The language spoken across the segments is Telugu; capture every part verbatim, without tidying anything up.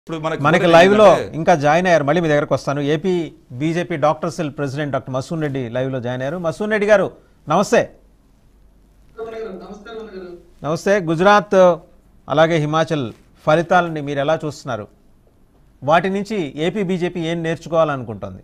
మనకి లైవ్ లో ఇంకా జాయిన్ అయ్యారు. మళ్ళీ మీ దగ్గరకు వస్తాను. AP BJP doctor cell president doctor Masoon Reddy live లో జాయిన్ అయ్యారు. మసూన్ రెడ్డి గారు నమస్తే. నమస్తే. గుజరాత్ అలాగే హిమాచల్ ఫలితాలని మీరు ఎలా చూస్తున్నారు? వాటి నుంచి ఏపీ బీజేపీ ఏం నేర్చుకోవాలనుకుంటుంది?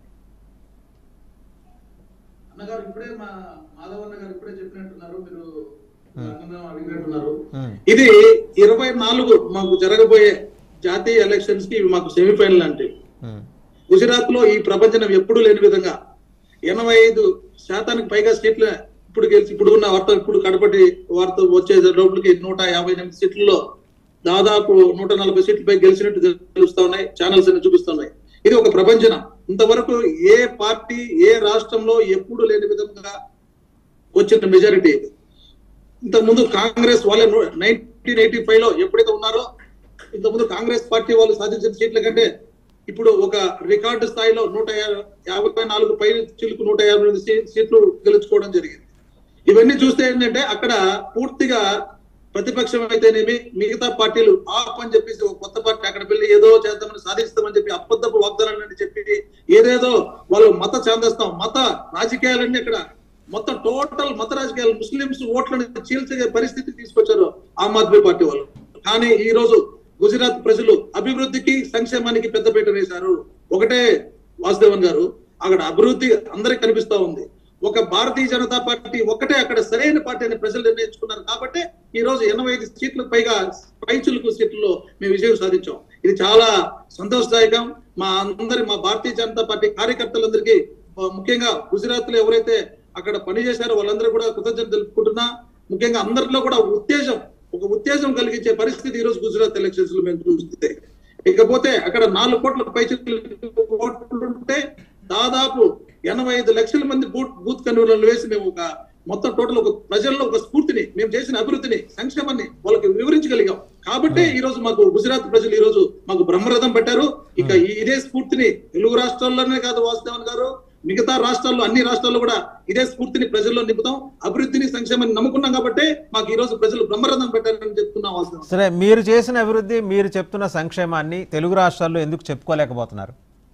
అన్నగారు ఇప్పుడే మా మాధవన్న గారు ఇప్పుడే చెప్పినట్టున్నారు, మీరు అడిగినట్టున్నారు. ఇది ఇరవై నాలుగు మాకు జరగబోయే జాతీయ ఎలక్షన్స్ కి ఇవి మాకు సెమీఫైనల్ అంటే గుజరాత్ లో ఈ ప్రపంచం ఎప్పుడు లేని విధంగా ఎనభై ఐదు శాతానికి పైగా సీట్లు ఇప్పుడు గెలిచి ఇప్పుడు ఉన్న వార్త ఇప్పుడు కడపటి వార్త వచ్చే లోపలికి నూట యాభై ఎనిమిది సీట్లలో దాదాపు నూట నలభై సీట్లపై గెలిచినట్టు తెలుస్తా ఉన్నాయి, ఛానల్స్ అన్ని చూపిస్తున్నాయి. ఇది ఒక ప్రపంచం. ఇంతవరకు ఏ పార్టీ ఏ రాష్ట్రంలో ఎప్పుడు లేని విధంగా వచ్చిన మెజారిటీ. ఇంతకుముందు కాంగ్రెస్ వాళ్ళే నైన్టీన్ ఎయిటీ ఫైవ్ లో ఎప్పుడైతే ఉన్నారో ఇంతకుముందు కాంగ్రెస్ పార్టీ వాళ్ళు సాధించిన సీట్ల కంటే ఇప్పుడు ఒక రికార్డు స్థాయిలో నూట యాభై నాలుగు పై చిలుకు నూట యాభై ఎనిమిది సీట్లు గెలుచుకోవడం జరిగింది. ఇవన్నీ చూస్తే ఏంటంటే అక్కడ పూర్తిగా ప్రతిపక్షం అయితేనేమి మిగతా పార్టీలు ఆప్ అని చెప్పేసి ఒక కొత్త పార్టీ అక్కడ వెళ్ళి ఏదో చేద్దామని సాధిస్తామని చెప్పి అబద్ధపు వాగ్దానాలని చెప్పి ఏదేదో వాళ్ళు మత ఛాందస్తాం మత రాజకీయాలన్నీ అక్కడ మొత్తం టోటల్ మత రాజకీయాలు ముస్లింస్ ఓట్లను చీల్చే పరిస్థితి తీసుకొచ్చారు ఆమ్ ఆద్మీ పార్టీ వాళ్ళు. కానీ ఈ రోజు గుజరాత్ ప్రజలు అభివృద్ధికి సంక్షేమానికి పెద్దపీట వేశారు. ఒకటే వాసుదేవన్ గారు, అక్కడ అభివృద్ధి అందరికి కనిపిస్తా ఉంది. ఒక భారతీయ జనతా పార్టీ ఒక్కటే అక్కడ సరైన పార్టీ అని ప్రజలు నిర్ణయించుకున్నారు. కాబట్టి ఈ రోజు ఎనభై ఐదు సీట్లకు పైగా పైచులకు సీట్లలో మేము విజయం సాధించాం. ఇది చాలా సంతోషదాయకం. మా అందరి మా భారతీయ జనతా పార్టీ కార్యకర్తలందరికీ, ముఖ్యంగా గుజరాత్ లో ఎవరైతే అక్కడ పనిచేశారో వాళ్ళందరూ కూడా కృతజ్ఞతలు తెలుపుకుంటున్నా. ముఖ్యంగా అందరిలో కూడా ఉత్తేజం ఒక ఉత్తేజం కలిగించే పరిస్థితి ఈ రోజు గుజరాత్ ఎలక్షన్స్ లో మేము చూస్తే. ఇకపోతే అక్కడ నాలుగు కోట్ల పైచుంటే దాదాపు ఎనభై ఐదు లక్షల మంది బూత్ బూత్ కన్వీనర్లు వేసి మేము ఒక మొత్తం టోటల్ ఒక ప్రజల్లో ఒక స్ఫూర్తిని, మేము చేసిన అభివృద్ధిని, సంక్షేమాన్ని వాళ్ళకి వివరించగలిగాం. కాబట్టి ఈ రోజు మాకు గుజరాత్ ప్రజలు ఈ రోజు మాకు బ్రహ్మరథం పెట్టారు. ఇక ఇదే స్ఫూర్తిని తెలుగు రాష్ట్రాల్లోనే కాదు వాసుదేవన్ గారు, మిగతా రాష్ట్రాల్లో అన్ని రాష్ట్రాల్లో కూడా ఇదే స్ఫూర్తిని ప్రజల్లో నింపుతాం. అభివృద్ధిని సంక్షేమాన్ని నమ్ముకున్నాం కాబట్టి మాకు ఈ రోజు ప్రజలు బ్రహ్మరథం పెట్టారని చెప్తున్నాం. వాస్తవం. సరే, మీరు చేసిన అభివృద్ధి, మీరు చెప్తున్న సంక్షేమాన్ని తెలుగు రాష్ట్రాల్లో ఎందుకు చెప్పుకోలేకపోతున్నారు?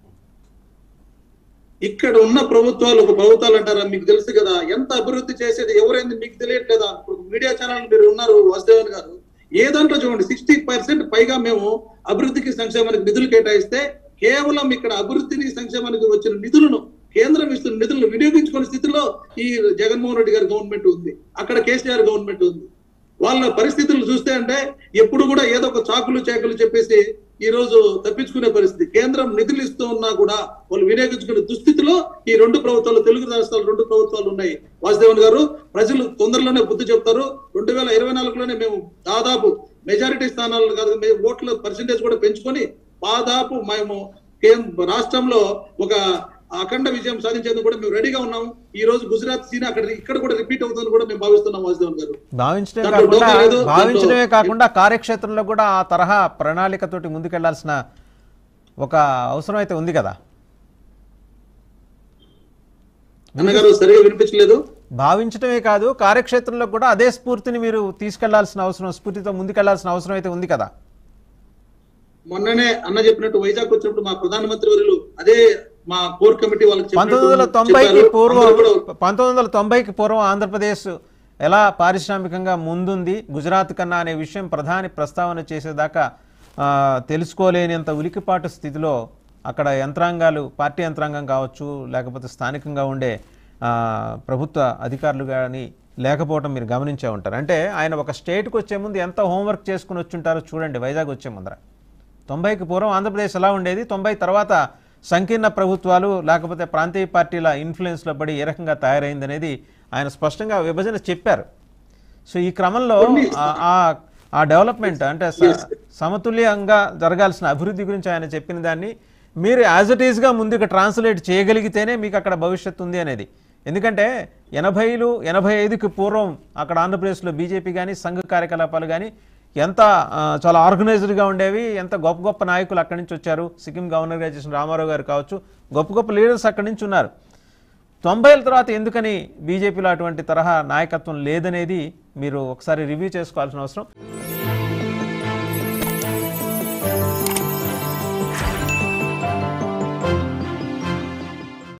ఇక్కడ ఉన్న ప్రభుత్వాలు ఒక ప్రభుత్వాలు అంటారా, మీకు తెలుసు కదా ఎంత అభివృద్ధి చేసేది ఎవరైంది మీకు తెలియట్లేదా? మీడియా ఛానల్ మీరు ఉన్నారు వాసుదేవన్ గారు, ఏ దాంట్లో చూడండి సిక్స్టీ పర్సెంట్ పైగా మేము అభివృద్ధికి సంక్షేమానికి నిధులు కేటాయిస్తే కేవలం ఇక్కడ అభివృద్ధిని సంక్షేమానికి వచ్చిన నిధులను కేంద్రం ఇస్తున్న నిధులను వినియోగించుకునే స్థితిలో ఈ జగన్మోహన్ రెడ్డి గారి గవర్నమెంట్ ఉంది, అక్కడ కేసీఆర్ గవర్నమెంట్ ఉంది. వాళ్ళ పరిస్థితులు చూస్తే అంటే ఎప్పుడు కూడా ఏదో ఒక చాకులు చేకులు చెప్పేసి ఈ రోజు తప్పించుకునే పరిస్థితి. కేంద్రం నిధులు ఇస్తూ ఉన్నా కూడా వాళ్ళు వినియోగించుకునే దుస్థితిలో ఈ రెండు ప్రభుత్వాలు, తెలుగు రాష్ట్రాలు రెండు ప్రభుత్వాలు ఉన్నాయి. వాసుదేవన్ గారు, ప్రజలు తొందరలోనే బుద్ధి చెప్తారు. రెండు వేల ఇరవై నాలుగులోనే మేము దాదాపు మెజారిటీ స్థానాలు కాదు, మేము ఓట్ల పర్సెంటేజ్ కూడా పెంచుకొని దాదాపు మేము రాష్ట్రంలో ఒక అఖండ విజయం సాధించేందుకు కూడా మేము రెడీగా ఉన్నాము. ఈ రోజు గుజరాత్ సీన్ అక్కడ ఇక్కడ కూడా రిపీట్ అవుతుందని కూడా మేము భావిస్తున్నాం. వాసుదేవన్ గారు, భావించడమే కాకుండా కార్యక్షేత్రంలో కూడా ఆ తరహా ప్రణాళికతోటి ముందుకెళ్లాల్సిన ఒక అవసరం అయితే ఉంది కదా. అన్నగారు సరిగా వినిపించలేదు. భావించడమే కాదు, కార్యక్షేత్రంలో కూడా అదే స్ఫూర్తిని మీరు తీసుకెళ్లాల్సిన అవసరం, స్ఫూర్తితో ముందుకెళ్లాల్సిన అవసరం అయితే ఉంది కదా. మొన్ననే అన్న చెప్పినట్టు వైజాగ్ వచ్చినప్పుడు మా ప్రధానమంత్రి వర్యులు అదే మా కోర్ కమిటీ వాళ్ళకి పంతొమ్మిది వందల తొంభైకి పూర్వం పంతొమ్మిది వందల తొంభైకి పూర్వం ఆంధ్రప్రదేశ్ ఎలా పారిశ్రామికంగా ముందుంది గుజరాత్ కన్నా అనే విషయం ప్రధాని ప్రస్తావన చేసేదాకా తెలుసుకోలేనంత ఉలికిపాటు స్థితిలో అక్కడ యంత్రాంగాలు, పార్టీ యంత్రాంగం కావచ్చు, లేకపోతే స్థానికంగా ఉండే ప్రభుత్వ అధికారులు కానీ లేకపోవడం మీరు గమనించే ఉంటారు. అంటే ఆయన ఒక స్టేట్కి వచ్చే ముందు ఎంత హోంవర్క్ చేసుకుని వచ్చి ఉంటారో చూడండి. వైజాగ్ వచ్చే ముందర తొంభైకి పూర్వం ఆంధ్రప్రదేశ్ ఎలా ఉండేది, తొంభై తర్వాత సంకీర్ణ ప్రభుత్వాలు లేకపోతే ప్రాంతీయ పార్టీల ఇన్ఫ్లుయెన్స్లో పడి ఏ రకంగా తయారైందనేది ఆయన స్పష్టంగా విభజన చెప్పారు. సో ఈ క్రమంలో ఆ డెవలప్మెంట్ అంటే సమతుల్యంగా జరగాల్సిన అభివృద్ధి గురించి ఆయన చెప్పిన దాన్ని మీరు యాజ్ ఇట్ ఈస్గా ముందుకు ట్రాన్స్లేట్ చేయగలిగితేనే మీకు అక్కడ భవిష్యత్తు ఉంది అనేది. ఎందుకంటే ఎనభైలు ఎనభై ఐదుకి పూర్వం అక్కడ ఆంధ్రప్రదేశ్లో బీజేపీ కానీ సంఘ కార్యకలాపాలు కానీ ఎంత చాలా ఆర్గనైజ్డ్గా ఉండేవి, ఎంత గొప్ప గొప్ప నాయకులు అక్కడి నుంచి వచ్చారు. సిక్కిం గవర్నర్గా చేసిన రామారావు గారు కావచ్చు, గొప్ప గొప్ప లీడర్స్ అక్కడి నుంచి ఉన్నారు. తొంభైల తర్వాత ఎందుకని బీజేపీలో అటువంటి తరహా నాయకత్వం లేదనేది మీరు ఒకసారి రివ్యూ చేసుకోవాల్సిన అవసరం.